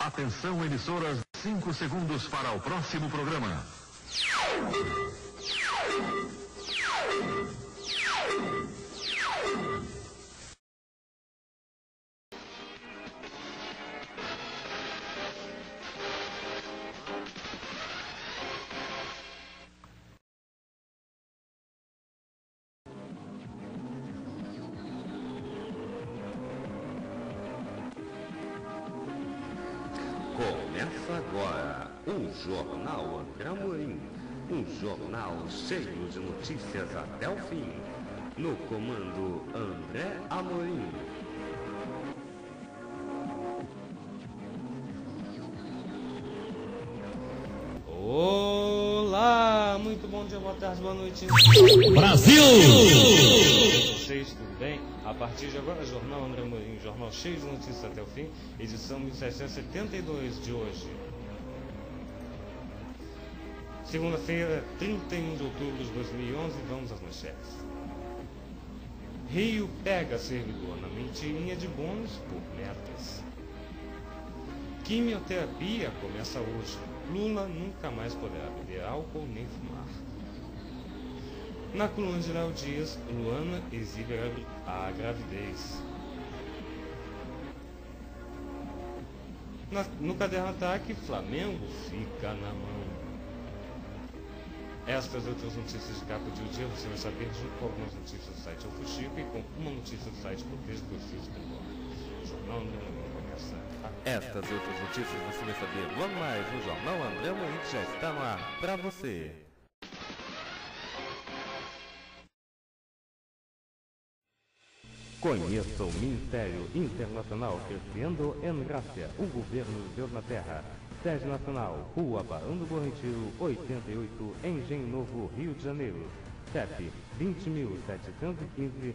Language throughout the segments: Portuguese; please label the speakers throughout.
Speaker 1: Atenção, emissoras, 5 segundos para o próximo programa.
Speaker 2: Começa agora o Jornal André Amorim, um jornal cheio de notícias até o fim. No comando André Amorim.
Speaker 3: Olá, muito bom dia, boa tarde, boa noite.
Speaker 4: Brasil!
Speaker 3: Vocês, tudo bem? A partir de agora, Jornal André Amorim, jornal cheio de notícias até o fim, edição 1772 de hoje. Segunda-feira, 31 de outubro de 2011, vamos às manchetes. Rio pega servidor na mentirinha de bônus por metas. Quimioterapia começa hoje. Lula nunca mais poderá beber álcool nem fumar. Na coluna de Léo Dias, Luana exibe a gravidez. No caderno Ataque, Flamengo fica na mão. Estas outras notícias de capa de dia você vai saber junto com algumas notícias do site Eu Fuxico e com uma notícia do site Proteja Torcidos Primor. O Jornal André Amorim começa agora.
Speaker 2: Estas e outras notícias você vai saber logo mais no Jornal André Amorim, que já está no ar para você. Conheça o Ministério Internacional Crescendo em Graça, o governo de Deus na Terra. Sede Nacional, Rua Barão do Bom Retiro, 88, Engenho Novo, Rio de Janeiro. CEP 20.715-003.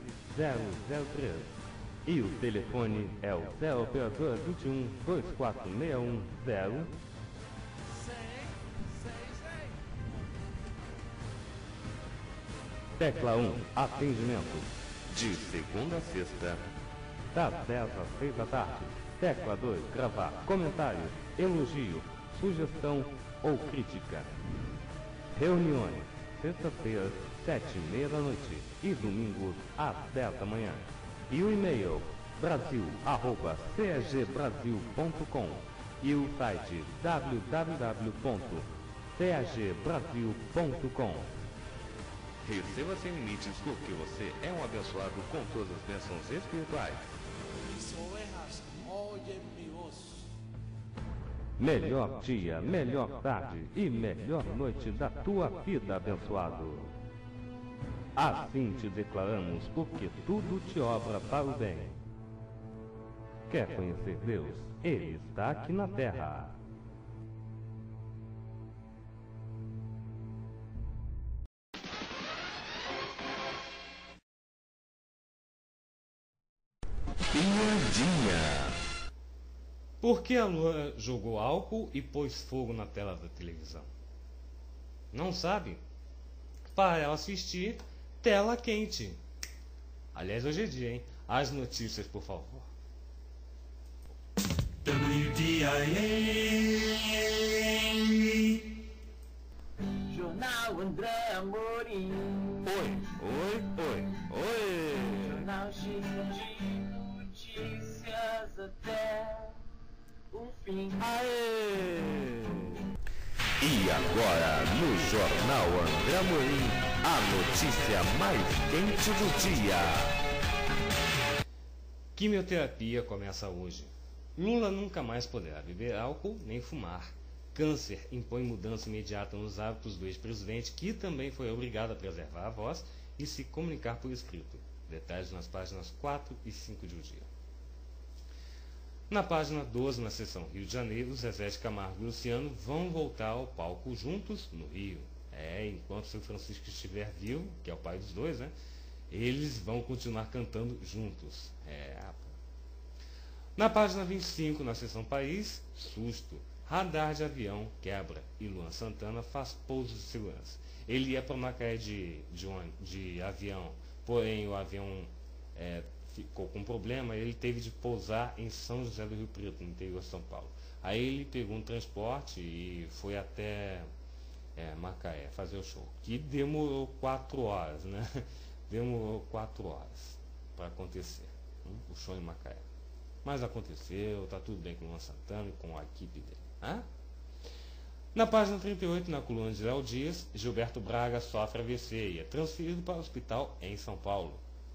Speaker 2: E o telefone é o 0 operador 21 2461 Tecla 1, atendimento. De segunda a sexta, das 10 às 6 da tarde. Tecla 2, gravar comentário, elogio, sugestão ou crítica. Reuniões, sexta-feira, 7h30 da noite e domingos às 10 da manhã. E o e-mail, brasil@cagbrasil.com e o site www.cagbrasil.com. Receba sem limites porque você é um abençoado com todas as bênçãos espirituais.
Speaker 5: Mis ovejas oyen mi voz.
Speaker 2: Melhor dia, melhor tarde e melhor noite da tua vida, abençoado. Assim te declaramos, porque tudo te obra para o bem. Quer conhecer Deus? Ele está aqui na terra. Piadinha.
Speaker 3: Por que a Lua jogou álcool e pôs fogo na tela da televisão? Não sabe? Para ela assistir tela quente. Aliás, hoje é dia, hein? As notícias, por favor.
Speaker 5: Jornal André Amorim.
Speaker 2: Oi.
Speaker 5: Jornal cheio de notícias até o fim.
Speaker 2: Aê! E agora, no Jornal André Amorim, a notícia mais quente do dia.
Speaker 3: Quimioterapia começa hoje. Lula nunca mais poderá beber álcool nem fumar. Câncer impõe mudança imediata nos hábitos do ex-presidente, que também foi obrigado a preservar a voz e se comunicar por escrito. Detalhes nas páginas 4 e 5 de O Dia. Na página 12, na seção Rio de Janeiro, Zezé de Camargo e Luciano vão voltar ao palco juntos no Rio. Enquanto o seu Francisco estiver vivo, que é o pai dos dois, né? Eles vão continuar cantando juntos. Na página 25, na seção País, susto. Radar de avião quebra e Luan Santana faz pouso de segurança. Ele ia para Macaé de avião, porém o avião ficou com um problema e ele teve de pousar em São José do Rio Preto, no interior de São Paulo. Aí ele pegou um transporte e foi até Macaé fazer o show, que demorou 4 horas, né? Demorou 4 horas para acontecer, o show em Macaé. Mas aconteceu, tá tudo bem com o Luan Santana e com a equipe dele. Né? Na página 38, na coluna de Léo Dias, Gilberto Braga sofre AVC e é transferido para o hospital em São Paulo.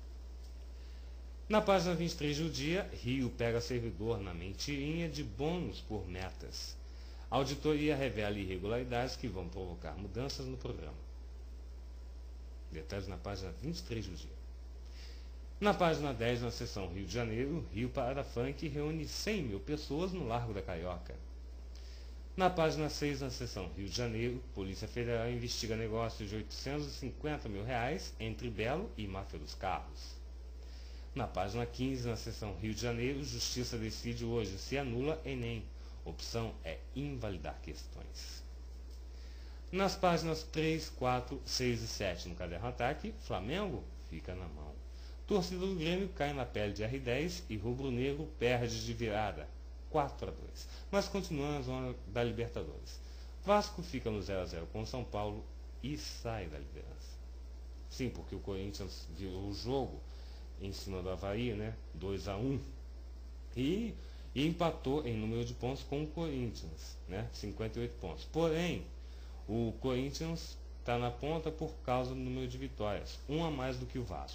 Speaker 3: Na página 23 do dia, Rio pega servidor na mentirinha de bônus por metas. A auditoria revela irregularidades que vão provocar mudanças no programa. Detalhes na página 23 do dia. Na página 10, na seção Rio de Janeiro, Rio Parada Funk reúne 100 mil pessoas no Largo da Carioca. Na página 6, na seção Rio de Janeiro, Polícia Federal investiga negócios de R$850 mil entre Belo e Máfia dos Carros. Na página 15, na seção Rio de Janeiro, Justiça decide hoje se anula Enem. Opção é invalidar questões. Nas páginas 3, 4, 6 e 7 no Caderno Ataque, Flamengo fica na mão. Torcida do Grêmio cai na pele de R10 e rubro-negro perde de virada, 4-2. Mas continua na zona da Libertadores. Vasco fica no 0-0 com São Paulo e sai da liderança. Sim, porque o Corinthians virou o jogo em cima do Avaí, né? 2-1. E empatou em número de pontos com o Corinthians, né? 58 pontos. Porém, o Corinthians está na ponta por causa do número de vitórias, um a mais do que o Vasco.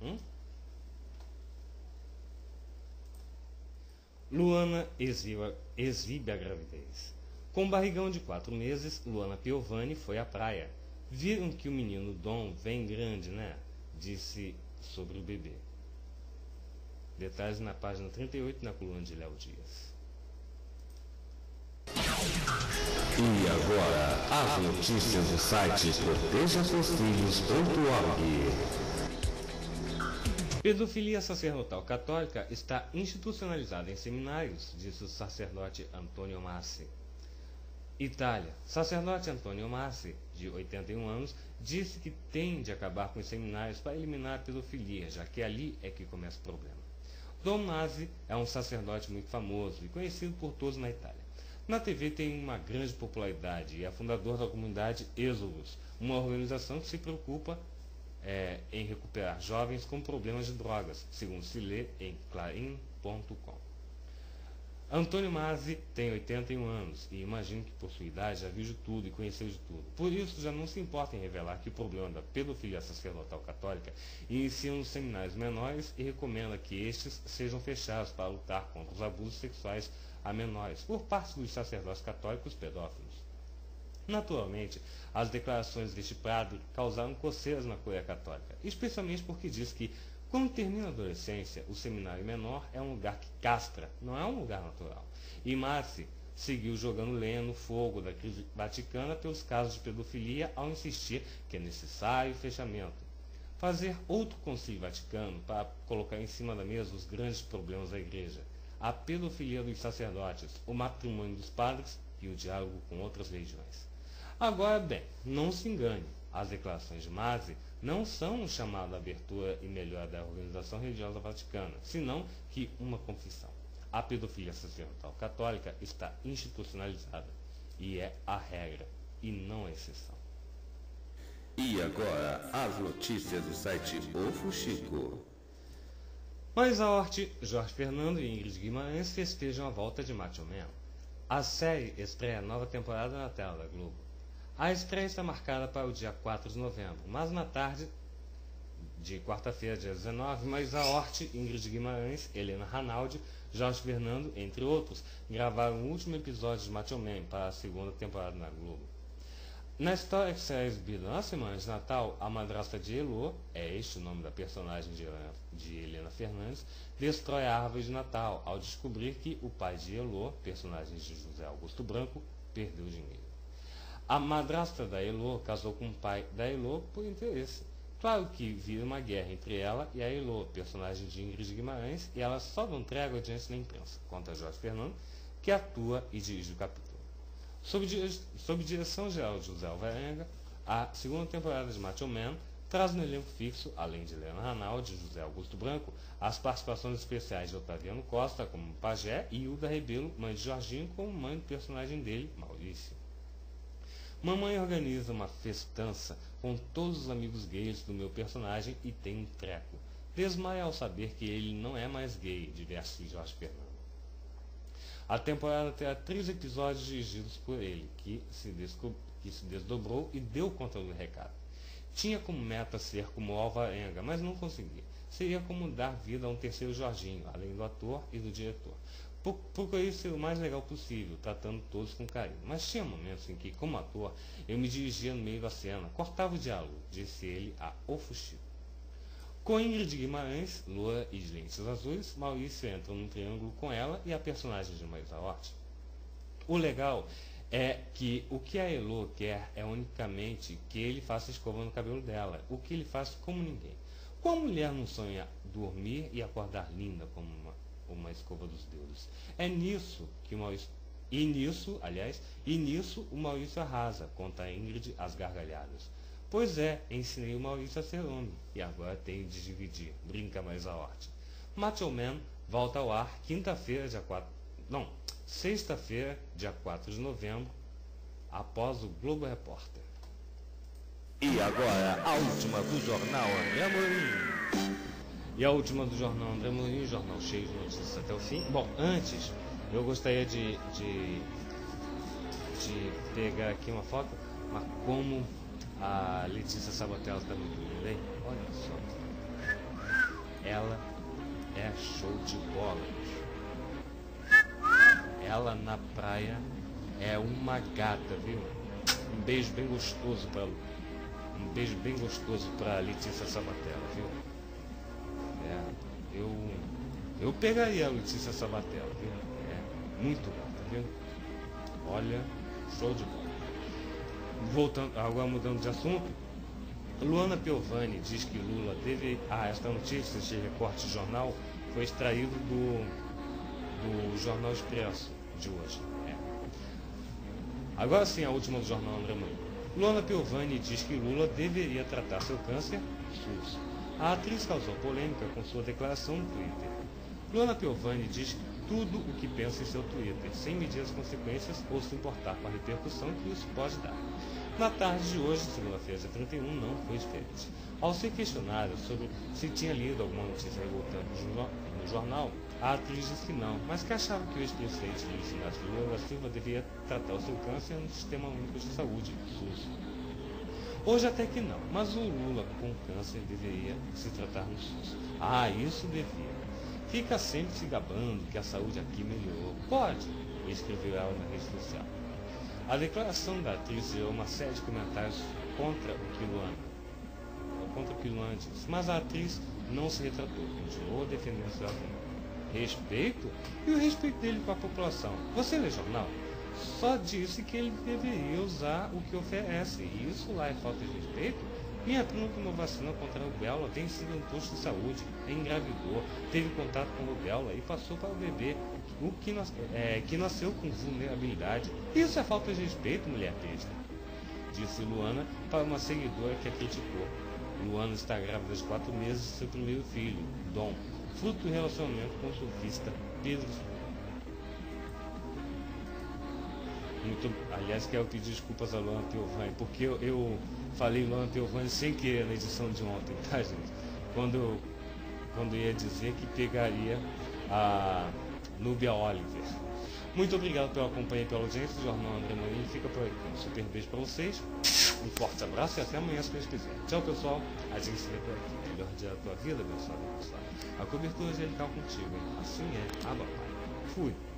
Speaker 3: Luana exibe a gravidez. Com um barrigão de 4 meses, Luana Piovani foi à praia. Viram que o menino Dom vem grande, né? Disse sobre o bebê. Detalhes na página 38, na coluna de Léo Dias.
Speaker 2: E agora, as notícias do site protejaseusfilhos.org.
Speaker 3: Pedofilia sacerdotal católica está institucionalizada em seminários, disse o sacerdote Antonio Massi. Itália. Sacerdote Antonio Massi, de 81 anos, disse que tem de acabar com os seminários para eliminar a pedofilia, já que ali é que começa o problema. Dom Massi é um sacerdote muito famoso e conhecido por todos na Itália. Na TV tem uma grande popularidade e é fundador da comunidade Êxodos, uma organização que se preocupa em recuperar jovens com problemas de drogas, segundo se lê em clarim.com. Antônio Massi tem 81 anos e imagino que por sua idade já viu de tudo e conheceu de tudo. Por isso já não se importa em revelar que o problema da pedofilia sacerdotal católica inicia nos seminários menores e recomenda que estes sejam fechados para lutar contra os abusos sexuais a menores por parte dos sacerdotes católicos pedófilos. Naturalmente, as declarações deste padre causaram coceiras na Coreia Católica, especialmente porque diz que, quando termina a adolescência, o seminário menor é um lugar que castra, não é um lugar natural. E Massi seguiu jogando lenha no fogo da crise vaticana pelos casos de pedofilia ao insistir que é necessário o fechamento. Fazer outro concílio vaticano para colocar em cima da mesa os grandes problemas da igreja, a pedofilia dos sacerdotes, o matrimônio dos padres e o diálogo com outras religiões. Agora bem, não se engane, as declarações de Massi não são um chamado à abertura e melhora da organização religiosa vaticana, senão que uma confissão. A pedofilia sacerdotal católica está institucionalizada e é a regra e não a exceção.
Speaker 2: E agora, as notícias do site O Fuxico.
Speaker 3: Mas a Hort, Jorge Fernando e Ingrid Guimarães festejam a volta de Macho Man. A série estreia a nova temporada na tela da Globo. A estreia está marcada para o dia 4 de novembro, mas na tarde de quarta-feira, dia 19, mas a Hort, Ingrid Guimarães, Helena Ranaldi, Jorge Fernando, entre outros, gravaram o último episódio de Macho Man para a segunda temporada na Globo. Na história que será exibida na semana de Natal, a madrasta de Elô, é este o nome da personagem de Helena Fernandes, destrói a árvore de Natal ao descobrir que o pai de Elô, personagem de José Augusto Branco, perdeu dinheiro. A madrasta da Elô casou com o pai da Elô por interesse. Claro que vira uma guerra entre ela e a Elô, personagem de Ingrid Guimarães, e elas só dão trégua diante da imprensa, conta Jorge Fernando, que atua e dirige o capítulo. Sob direção geral de José Alvarenga, a segunda temporada de Macho Man traz no elenco fixo, além de Helena Ranaldi e José Augusto Branco, as participações especiais de Otaviano Costa como Pajé e Hilda Rebelo, mãe de Jorginho, como mãe do personagem dele, Maurício. Mamãe organiza uma festança com todos os amigos gays do meu personagem e tem um treco. Desmaia ao saber que ele não é mais gay, diverso Jorge Fernando. A temporada terá 3 episódios dirigidos por ele, que se desdobrou e deu conta do recado. Tinha como meta ser como Alvarenga, mas não conseguia. Seria como dar vida a um terceiro Jorginho, além do ator e do diretor. Procurei ser o mais legal possível, tratando todos com carinho. Mas tinha momentos em que, como ator, eu me dirigia no meio da cena, cortava o diálogo, disse ele a O Fuxico. Com Ingrid Guimarães, loura e de lentes azuis, Maurício entra num triângulo com ela e a personagem de Maísa Hort. O legal é que o que a Elô quer é unicamente que ele faça escova no cabelo dela, o que ele faz como ninguém. Qual mulher não sonha dormir e acordar linda como uma escova dos deuses? É nisso que o Maurício... E nisso o Maurício arrasa, conta a Ingrid às gargalhadas. Pois é, ensinei o Maurício a ser homem, e agora tenho de dividir, brinca Maísa Hort. Macho Man volta ao ar sexta-feira, dia 4 de novembro, após o Globo Repórter.
Speaker 2: E agora, a última do Jornal André Amorim.
Speaker 3: E a última do Jornal André Amorim, jornal cheio de notícias até o fim. Bom, antes, eu gostaria de pegar aqui uma foto, mas como a Letícia Sabatella está muito linda, hein? Olha só. Ela é show de bola. Ela na praia é uma gata, viu? Um beijo bem gostoso para Letícia Sabatella, viu? Eu pegaria a Letícia Sabatella, viu? É muito gata, viu? Olha, show de bola. Voltando, agora mudando de assunto, Luana Piovani diz que Lula deve... esta notícia, este recorte de jornal, foi extraído do Jornal Expresso de hoje. Agora sim, a última do Jornal André Amorim. Luana Piovani diz que Lula deveria tratar seu câncer SUS. A atriz causou polêmica com sua declaração no Twitter. Luana Piovani diz tudo o que pensa em seu Twitter, sem medir as consequências ou se importar com a repercussão que isso pode dar. Na tarde de hoje, segunda-feira, dia 31, não foi diferente. Ao ser questionada sobre se tinha lido alguma notícia revoltante no jornal, a atriz disse que não, mas que achava que o ex-presidente Luiz Inácio Lula da Silva devia tratar o seu câncer no Sistema Único de Saúde, SUS. Hoje até que não, mas o Lula com câncer deveria se tratar no SUS. Isso devia. Fica sempre se gabando que a saúde aqui melhorou. Pode, escreveu ela na rede social. A declaração da atriz gerou uma série de comentários contra o que Luana disse, mas a atriz não se retratou, continuou defendendo seu argumento. Respeito? E o respeito dele com a população? Você lê jornal? Só disse que ele deveria usar o que oferece, e isso lá é falta de respeito? Minha prima tomou vacina contra a rubéola, tem sido um posto de saúde, engravidou, teve contato com a rubéola e passou para o bebê, que nasceu com vulnerabilidade. Isso é falta de respeito, mulher besta, disse Luana para uma seguidora que a criticou. Luana está grávida de 4 meses de seu primeiro filho, Dom, fruto do relacionamento com o surfista Pedro. Aliás, quero pedir desculpas a Luana Piovani, porque eu falei Luana Piovani sem querer na edição de ontem, tá, gente? Quando ia dizer que pegaria a Núbia Oliver. Muito obrigado pela companhia e pela audiência do Jornal André Amorim. Fica por aqui. Um super beijo para vocês. Um forte abraço e até amanhã, se Deus quiser. Tchau, pessoal. A gente se vê por aqui. Melhor dia da tua vida, abençoado. A cobertura angelical contigo, hein? Assim é. Papai. Fui.